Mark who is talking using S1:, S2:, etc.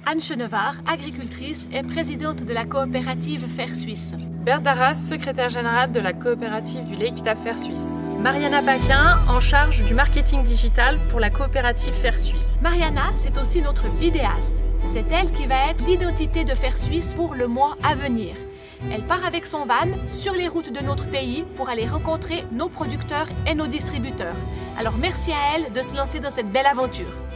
S1: Anne Chenevard, agricultrice et présidente de la coopérative Fer Suisse.
S2: Berthe Darras, secrétaire générale de la coopérative du lait Equita Fer Suisse. Mariana Paquin, en charge du marketing digital pour la coopérative Fer Suisse.
S1: Mariana, c'est aussi notre vidéaste. C'est elle qui va être l'identité de Fer Suisse pour le mois à venir. Elle part avec son van sur les routes de notre pays pour aller rencontrer nos producteurs et nos distributeurs. Alors merci à elle de se lancer dans cette belle aventure.